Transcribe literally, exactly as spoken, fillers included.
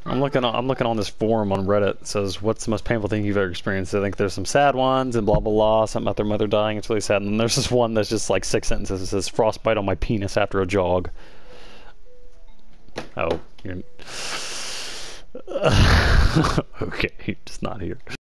I'm looking on, I'm looking on this forum on Reddit. It says, what's the most painful thing you've ever experienced? I think there's some sad ones and blah blah blah, something about their mother dying. It's really sad. And then there's this one that's just like six sentences. It says, frostbite on my penis after a jog. Oh, you're... okay, just not here.